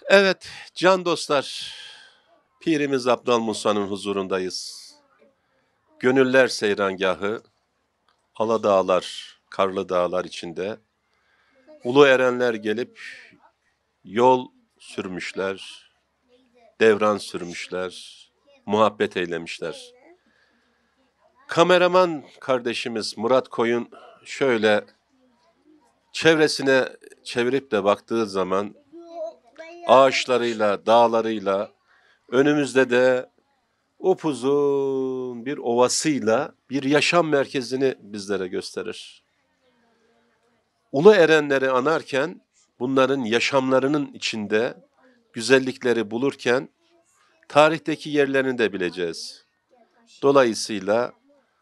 Evet, can dostlar, Pirimiz Abdal Musa'nın huzurundayız. Gönüller seyrangahı, Aladağlar, karlı dağlar içinde, ulu erenler gelip yol sürmüşler, devran sürmüşler, muhabbet eylemişler. Kameraman kardeşimiz Murat Koyun şöyle çevresine çevirip de baktığı zaman ağaçlarıyla, dağlarıyla, önümüzde de upuzun bir ovasıyla bir yaşam merkezini bizlere gösterir. Ulu erenleri anarken bunların yaşamlarının içinde güzellikleri bulurken tarihteki yerlerini de bileceğiz. Dolayısıyla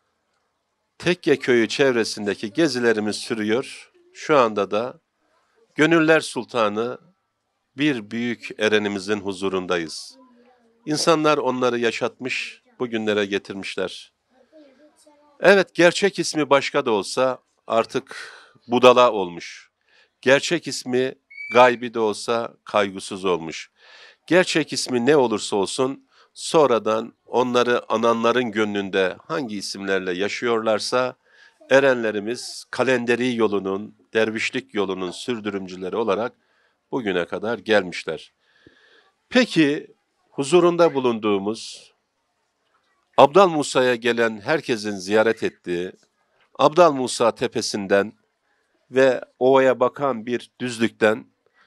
Tekke Köyü çevresindeki gezilerimiz sürüyor. Şu anda da Gönüller Sultanı bir büyük erenimizin huzurundayız. İnsanlar onları yaşatmış, bugünlere getirmişler. Evet, gerçek ismi başka da olsa artık budala olmuş. Gerçek ismi gaybi de olsa kaygısız olmuş. Gerçek ismi ne olursa olsun sonradan onları ananların gönlünde hangi isimlerle yaşıyorlarsa erenlerimiz kalenderi yolunun, dervişlik yolunun sürdürümcüleri olarak bugüne kadar gelmişler. Peki huzurunda bulunduğumuz, Abdal Musa'ya gelen herkesin ziyaret ettiği, Abdal Musa tepesinden ve ovaya bakan bir düzlükten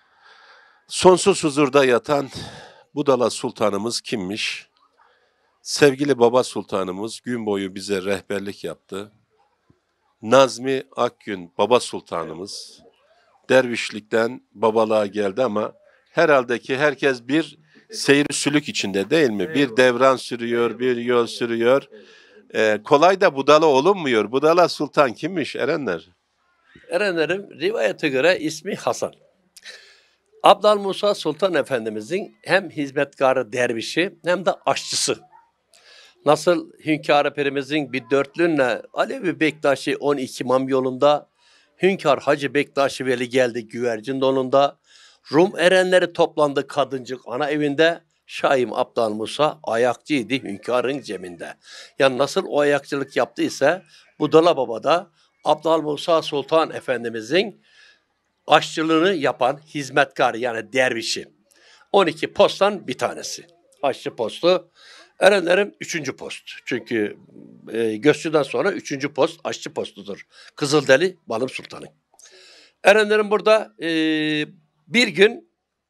sonsuz huzurda yatan Budala Sultanımız kimmiş? Sevgili Baba Sultanımız gün boyu bize rehberlik yaptı. Nazmi Akgün Baba Sultanımız dervişlikten babalığa geldi ama herhalde ki herkes bir seyir sülük içinde değil mi? Bir devran sürüyor, bir yol sürüyor. Kolay da budala olunmuyor. Budala Sultan kimmiş erenler? Erenlerim rivayete göre ismi Hasan. Abdal Musa Sultan Efendimizin hem hizmetkarı dervişi hem de aşçısı. Nasıl Hünkâr Perimizin bir dörtlünle Alevi Bektaşi 12 imam yolunda, Hünkâr Hacı Bektaşi Veli geldi güvercin donunda, Rum erenleri toplandı kadıncık ana evinde, Şahim Abdal Musa ayakçıydı hünkârın ceminde. Yani nasıl o ayakçılık yaptıysa Budala Baba da Abdal Musa Sultan Efendimizin aşçılığını yapan hizmetkar yani dervişi. 12 posttan bir tanesi. Aşçı postu. Erenlerim 3. post. Çünkü Gözcü'den sonra 3. post aşçı postudur. Kızıldeli Balım Sultanı. Erenlerim burada bir gün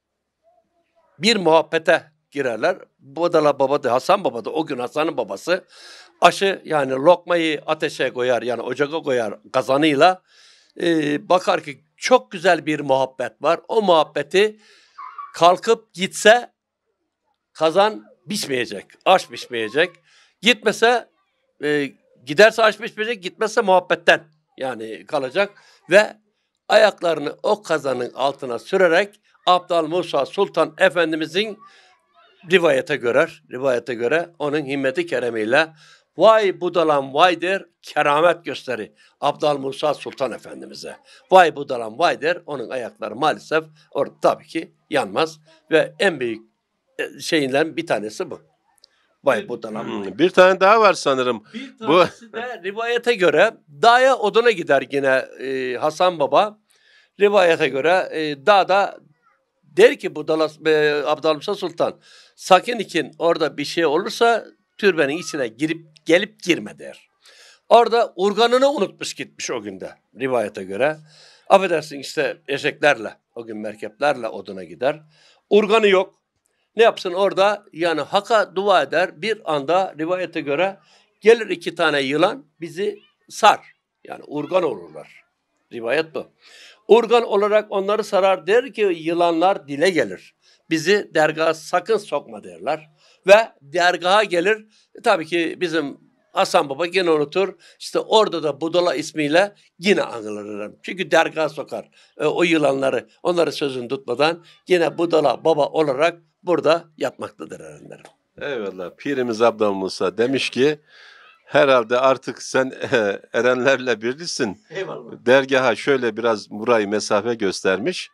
bir muhabbete girerler. Budala Baba da Hasan Baba da o gün Hasan'ın babası aşı yani lokmayı ateşe koyar yani ocağa koyar kazanıyla bakar ki çok güzel bir muhabbet var. O muhabbeti kalkıp gitse kazan pişmeyecek, aş pişmeyecek. Gitmese giderse aş pişmeyecek, gitmezse muhabbetten yani kalacak ve ayaklarını o kazanın altına sürerek Abdal Musa Sultan Efendimizin rivayete göre onun himmeti keremiyle vay budalan vay der keramet gösteri Abdal Musa Sultan Efendimiz'e. Vay budalan vay der onun ayakları maalesef orada tabii ki yanmaz ve en büyük şeyinden bir tanesi bu. Vay budalan vay. Bir tane daha var sanırım. Bir tanesi de rivayete göre dağa oduna gider yine Hasan Baba. Rivayete göre dağda der ki Abdal Musa Sultan sakın ikin orada bir şey olursa türbenin içine gelip girme der. Orada urganını unutmuş gitmiş o günde rivayete göre. Affedersin işte eşeklerle o gün merkeplerle oduna gider. Urganı yok. Ne yapsın orada yani Hak'a dua eder bir anda rivayete göre gelir 2 tane yılan bizi sar. Yani urgan olurlar. Rivayet bu. Urgan olarak onları sarar der ki yılanlar dile gelir. Bizi dergaha sakın sokma derler. Ve dergaha gelir. Tabii ki bizim Hasan Baba yine unutur. İşte orada da Budala ismiyle yine anılırım. Çünkü dergaha sokar o yılanları. Onları sözünü tutmadan yine Budala Baba olarak burada yatmaktadır erenlerim. Eyvallah. Pirimiz Abdal Musa demiş ki herhalde artık sen erenlerle birlisin. Eyvallah. Dergaha şöyle biraz burayı mesafe göstermiş.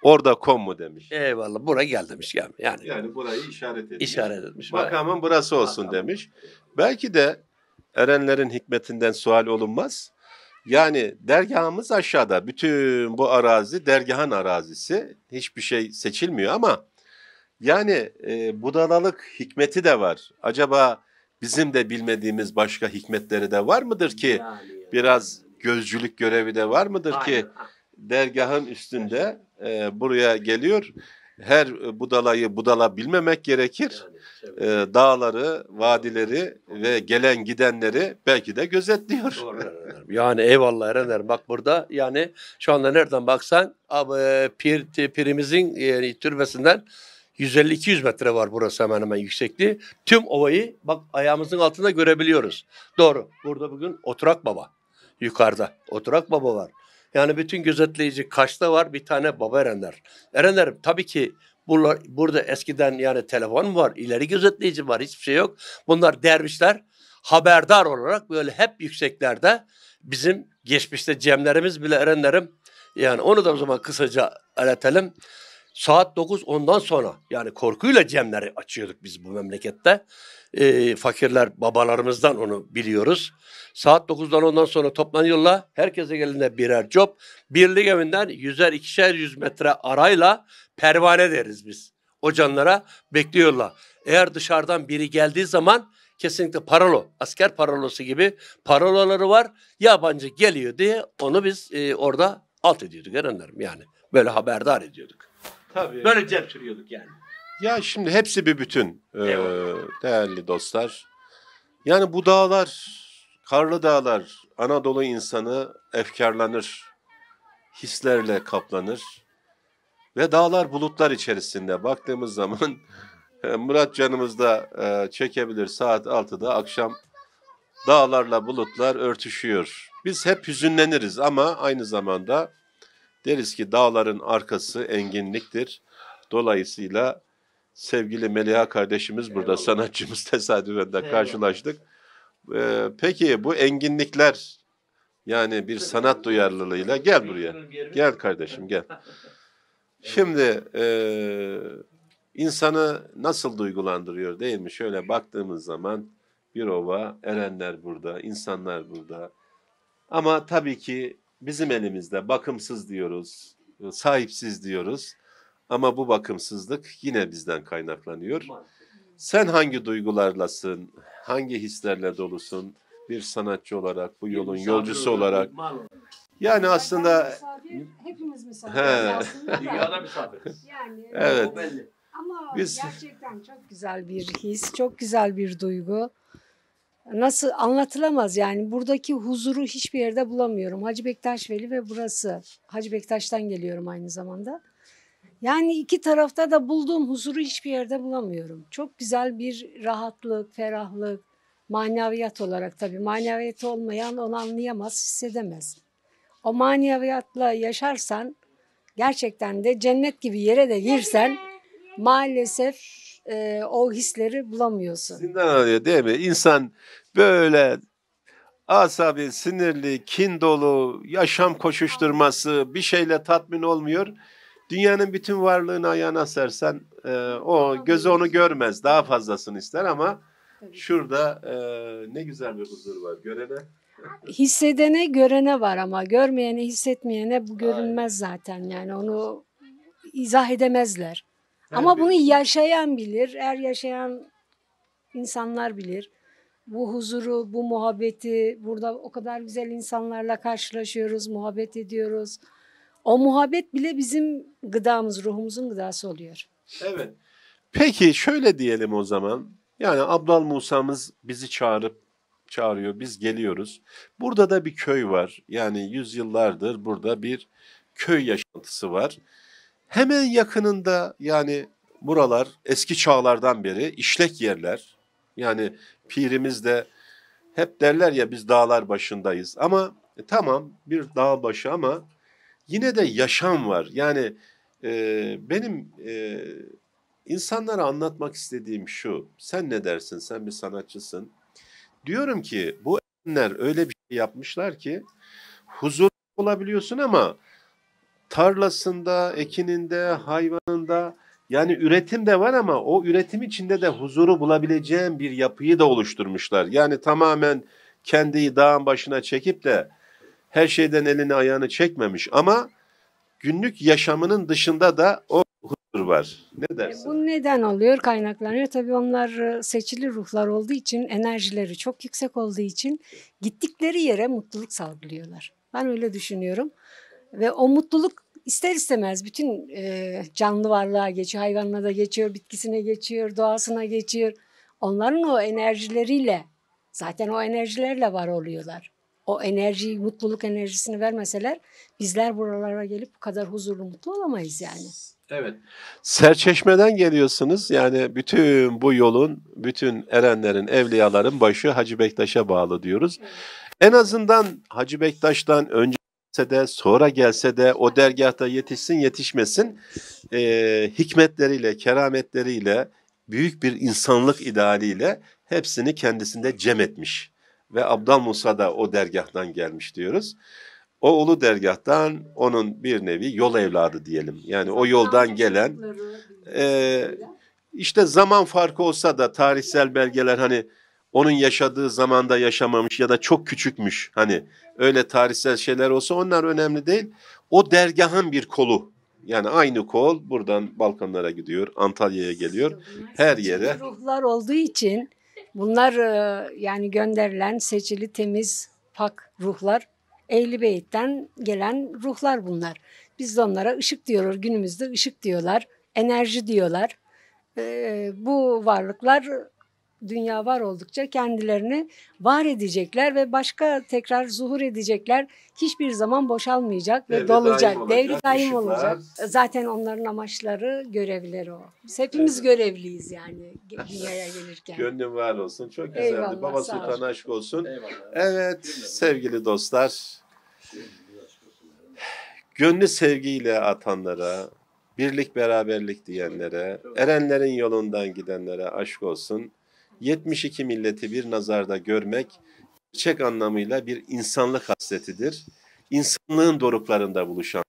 Orada kon mu demiş. Eyvallah. Buraya gel demiş yani. Yani burayı işaret etmiş. İşaret etmiş. Makamın burası olsun Makam. demiş. Belki de erenlerin hikmetinden sual olunmaz. Yani dergahımız aşağıda. Bütün bu arazi dergahın arazisi. Hiçbir şey seçilmiyor ama yani budalalık hikmeti de var. Acaba bizim de bilmediğimiz başka hikmetleri de var mıdır ki? Biraz gözcülük görevi de var mıdır ki? Dergahın üstünde buraya geliyor. Her budalayı budala bilmemek gerekir. Dağları, vadileri ve gelen gidenleri belki de gözetliyor. Yani eyvallah Erenler. Bak burada yani şu anda nereden baksan abi, pirimizin türbesinden 150-200 metre var burası hemen hemen yüksekliği. Tüm ovayı bak ayağımızın altında görebiliyoruz. Doğru. Burada bugün Oturak Baba. Yukarıda Oturak Baba var. Yani bütün gözetleyici Kaş'ta var, bir tane Baba Erenler. Erenler tabii ki burada eskiden yani telefon mu var, ileri gözetleyici var, hiçbir şey yok. Bunlar dervişler haberdar olarak böyle hep yükseklerde bizim geçmişte cemlerimiz bile Erenlerim. Yani onu da o zaman kısaca öğretelim. Saat 9 ondan sonra yani korkuyla cemleri açıyorduk biz bu memlekette. Fakirler babalarımızdan onu biliyoruz. Saat 9'dan ondan sonra toplanıyorlar. Herkese gelinde birer job. Birlik evinden 100'er 2'şer 100 metre arayla pervane deriz biz. O canlara bekliyorlar. Eğer dışarıdan biri geldiği zaman kesinlikle parolo, asker parolosu gibi paroloları var. Yabancı geliyor diye onu biz orada alt ediyorduk Erenlerim yani. Böyle haberdar ediyorduk. Tabii. Böyle cep sürüyorduk yani. Ya şimdi hepsi bir bütün Eyvallah. değerli dostlar. Yani bu dağlar, karlı dağlar, Anadolu insanı efkarlanır, hislerle kaplanır. Ve dağlar bulutlar içerisinde baktığımız zaman Murat canımız da çekebilir saat 6'da akşam dağlarla bulutlar örtüşüyor. Biz hep hüzünleniriz ama aynı zamanda deriz ki dağların arkası enginliktir. Dolayısıyla sevgili Meliha kardeşimiz burada, sanatçımız, tesadüfen de karşılaştık. Peki bu enginlikler yani bir sanat duyarlılığıyla gel buraya. Gel kardeşim gel. Şimdi insanı nasıl duygulandırıyor değil mi? Şöyle baktığımız zaman bir ova, erenler burada, insanlar burada. Ama tabii ki bizim elimizde bakımsız diyoruz, sahipsiz diyoruz. Ama bu bakımsızlık yine bizden kaynaklanıyor. Sen hangi duygularlasın, hangi hislerle dolusun bir sanatçı olarak, bu yolun yolcusu olarak? Yani aslında Hepimiz misafir He. aslında. Dünyada misafiriz. Yani Evet. O belli. ama Biz- gerçekten çok güzel bir his, çok güzel bir duygu. Nasıl anlatılamaz yani buradaki huzuru hiçbir yerde bulamıyorum. Hacı Bektaş Veli ve burası. Hacı Bektaş'tan geliyorum aynı zamanda. Yani iki tarafta da bulduğum huzuru hiçbir yerde bulamıyorum. Çok güzel bir rahatlık, ferahlık, maneviyat olarak tabii. Maneviyatı olmayan onu anlayamaz, hissedemez. O maneviyatla yaşarsan gerçekten de cennet gibi yere de girsen maalesef o hisleri bulamıyorsun. zindan arıyor değil mi? İnsan böyle asabi, sinirli, kin dolu, yaşam koşuşturması, bir şeyle tatmin olmuyor. Dünyanın bütün varlığını ayağına sersen o gözü onu görmez. Daha fazlasını ister ama şurada ne güzel bir huzur var. Görene. Hissedene görene var ama görmeyene hissetmeyene bu görünmez zaten yani onu izah edemezler. Ama bunu yaşayan bilir, yaşayan insanlar bilir. Bu huzuru, bu muhabbeti, burada o kadar güzel insanlarla karşılaşıyoruz, muhabbet ediyoruz. O muhabbet bile bizim gıdamız, ruhumuzun gıdası oluyor. Evet. Peki şöyle diyelim o zaman. Yani Abdal Musa'mız bizi çağırıyor, biz geliyoruz. Burada da bir köy var. Yani yüzyıllardır burada bir köy yaşantısı var. Hemen yakınında yani buralar eski çağlardan beri işlek yerler. Yani pirimiz de hep derler ya biz dağlar başındayız. Ama tamam bir dağ başı ama yine de yaşam var. Yani benim insanlara anlatmak istediğim şu. Sen ne dersin? Sen bir sanatçısın. Diyorum ki bu erenler öyle bir şey yapmışlar ki huzur olabiliyorsun ama tarlasında, ekininde, hayvanında, yani üretim de var ama o üretim içinde de huzuru bulabileceğin bir yapıyı da oluşturmuşlar. Yani tamamen kendi dağın başına çekip de her şeyden elini ayağını çekmemiş ama günlük yaşamının dışında da o huzur var. Ne dersin? Bu neden oluyor? Kaynaklanıyor. Tabii onlar seçili ruhlar olduğu için, enerjileri çok yüksek olduğu için gittikleri yere mutluluk salgılıyorlar. Ben öyle düşünüyorum. Ve o mutluluk ister istemez bütün canlı varlığa geçiyor. Hayvanına da geçiyor, bitkisine geçiyor, doğasına geçiyor. Onların o enerjileriyle, zaten o enerjilerle var oluyorlar. O enerjiyi, mutluluk enerjisini vermeseler bizler buralara gelip bu kadar huzurlu, mutlu olamayız yani. Evet. Serçeşme'den geliyorsunuz. Yani bütün bu yolun, bütün erenlerin, evliyaların başı Hacı Bektaş'a bağlı diyoruz. En azından Hacı Bektaş'tan önce gelse de sonra gelse de o dergahta yetişsin yetişmesin hikmetleriyle, kerametleriyle, büyük bir insanlık idealiyle hepsini kendisinde cem etmiş. Ve Abdal Musa da o dergahtan gelmiş diyoruz. O ulu dergahtan onun bir nevi yol evladı diyelim. Yani o yoldan gelen işte zaman farkı olsa da tarihsel belgeler hani onun yaşadığı zamanda yaşamamış ya da çok küçükmüş. Hani öyle tarihsel şeyler olsa onlar önemli değil. O dergahın bir kolu. Yani aynı kol buradan Balkanlara gidiyor, Antalya'ya geliyor, her yere. Ruhlar olduğu için bunlar yani gönderilen seçili, temiz, pak ruhlar. Ehl-i Beyt'ten gelen ruhlar bunlar. Biz de onlara ışık diyoruz. Günümüzde ışık diyorlar, enerji diyorlar. Bu varlıklar dünya var oldukça kendilerini var edecekler ve başka tekrar zuhur edecekler. Hiçbir zaman boşalmayacak ve Devri dolacak. daim olacak, Devri daim ışıklar. olacak. Zaten onların amaçları, görevleri o. Biz hepimiz görevliyiz yani dünyaya gelirken. Gönlün var olsun. Çok güzeldi. Eyvallah, Baba sağ ol. Sultan aşk olsun. Eyvallah. Evet sevgili dostlar. Gönlü sevgiyle atanlara, birlik beraberlik diyenlere, erenlerin yolundan gidenlere aşk olsun. 72 milleti bir nazarda görmek gerçek anlamıyla bir insanlık hasretidir. İnsanlığın doruklarında buluşanlar,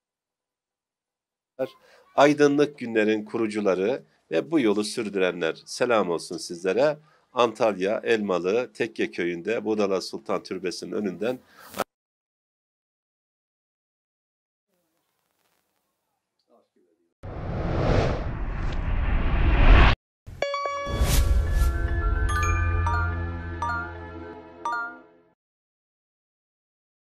aydınlık günlerin kurucuları ve bu yolu sürdürenler. Selam olsun sizlere. Antalya Elmalı Tekke köyünde Budala Sultan Türbesi'nin önünden